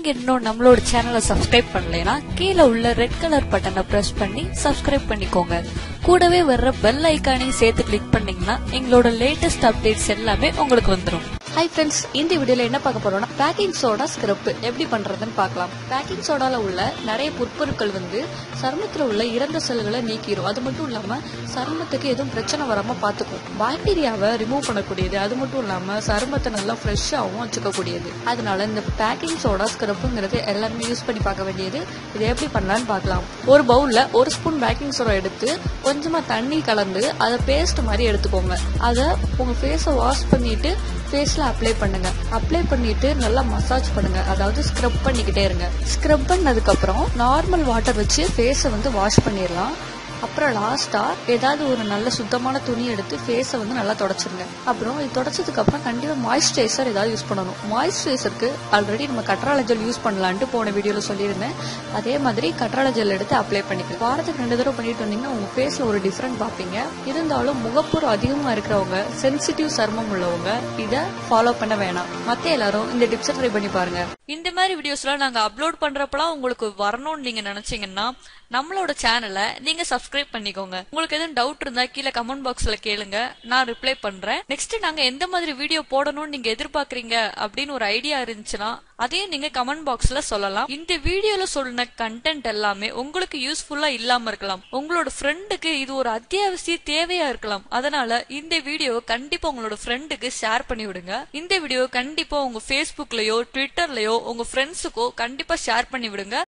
நீங்க இன்னும் நம்மளோட சேனலை சப்ஸ்கிரைப் பண்ணலைன்னா கீழே உள்ள ரெட் கலர் பட்டனை பிரஸ் பண்ணி சப்ஸ்கிரைப் பண்ணிக்கோங்க. கூடவே வர்ற பெல் ஐக்கானையும் சேர்த்து கிளிக் பண்ணீங்கன்னா எங்களோட லேட்டஸ்ட் அப்டேட்ஸ் எல்லாமே உங்களுக்கு வந்துடும். ஹாய் ஃப்ரெண்ட்ஸ், இந்த வீடியோல என்ன பார்க்க போறோம்னா பேக்கிங் சோடா ஸ்க்ரப் எப்படி பண்றதுன்னு பார்க்கலாம். பேக்கிங் சோடால உள்ள நிறைய புற்பொருட்கள் சருமத்துல உள்ள இறந்த செல்களை நீக்கிரும். அது மட்டும் இல்லாம சருமத்துக்கு எதுவும் பிரச்சனை வராம பாத்துக்கும். பாக்டீரியாவை ரிமூவ் பண்ணக்கூடியது. அது மட்டும் இல்லாம சருமத்தை நல்லா ஃப்ரெஷ்ஷாவும் வச்சுக்கக்கூடியது. அதனால இந்த பேக்கிங் சோடா ஸ்க்ரப்ங்கிறது எல்லாருமே யூஸ் பண்ணி பார்க்க வேண்டியது. இதை எப்படி பண்ணலான்னு பார்க்கலாம். ஒரு பவுல்ல 1 ஸ்பூன் பேக்கிங் சோடா எடுத்து கொஞ்சமா தண்ணி கலந்து அதை பேஸ்ட் மாதிரி எடுத்துக்கோங்க. அதை உங்க ஃபேஸை வாஷ் பண்ணிட்டு ஃபேஸ்ல அப்ளை பண்ணுங்க. அப்ளை பண்ணிட்டு நல்லா மசாஜ் பண்ணுங்க. அதாவது ஸ்க்ரப் பண்ணிக்கிட்டே இருங்க. ஸ்க்ரப் பண்ணதுக்கு அப்புறம் நார்மல் வாட்டர் வச்சு ஃபேஸை வாஷ் பண்ணிடலாம். அப்புறம் லாஸ்டா ஏதாவது ஒரு நல்ல சுத்தமான துணி எடுத்து ஃபேஸை நல்லா தொடச்சிருங்க. அப்புறம் இது தொடச்சதுக்கு அப்புறம் கண்டிப்பா மாய்ஸ்சரைசர் ஏதாவது யூஸ் பண்ணணும். மாய்ஸ்சரைசருக்கு ஆல்ரெடி நம்ம கற்றாழை ஜெல் யூஸ் பண்ணலான்ட்டு போன வீடியோல சொல்லியிருந்தேன். அதே மாதிரி கற்றாழை ஜெல் எடுத்து அப்ளை பண்ணிக்கலாம். வாரத்துக்கு 2 தடவை பண்ணிட்டு வந்தீங்கன்னா உங்க ஃபேஸ்ல ஒரு டிஃபரெண்ட் பாப்பீங்க. இருந்தாலும் முகப்பொரு அதிகமா இருக்கிறவங்க, சென்சிட்டிவ் சருமம் உள்ளவங்க இதை ஃபாலோ பண்ண வேணாம். மத்த எல்லாரும் இந்த டிப்ஸை ட்ரை பண்ணி பாருங்க. இந்த மாதிரி வீடியோஸ்லாம் நாங்க அப்லோட் பண்றப்பலாம் உங்களுக்கு வரணும்னு நீங்க நினைச்சீங்கன்னா நம்மளோட சேனலை நீங்க சப்ஸ்கிரைப் பண்ணிக்கோங்க. உங்களுக்கு எதுவும் டவுட் இருந்தா கீழே கமெண்ட் பாக்ஸ்ல கேளுங்க, நான் ரிப்ளை பண்றேன். நெக்ஸ்ட் நாங்க எந்த மாதிரி வீடியோ போடணும்னு நீங்க எதிர்பார்க்கறீங்க அப்படின்னு ஒரு ஐடியா இருந்துச்சுன்னா அதையும் நீங்க கமெண்ட் பாக்ஸ்ல சொல்லலாம். இந்த வீடியோல சொன்ன கண்டென்ட் எல்லாமே உங்களுக்கு யூஸ்ஃபுல்லா இல்லாம இருக்கலாம். உங்களோட ஃப்ரெண்டுக்கு இது ஒரு அத்தியாவசிய தேவையா இருக்கலாம். அதனால இந்த வீடியோ கண்டிப்பா உங்களோட ஃப்ரெண்டுக்கு ஷேர் பண்ணி விடுங்க. இந்த வீடியோ கண்டிப்பா உங்க ஃபேஸ்புக்லயோ ட்விட்டர்லயோ உங்க ஃப்ரெண்ட்ஸுக்கோ கண்டிப்பா ஷேர் பண்ணி விடுங்க.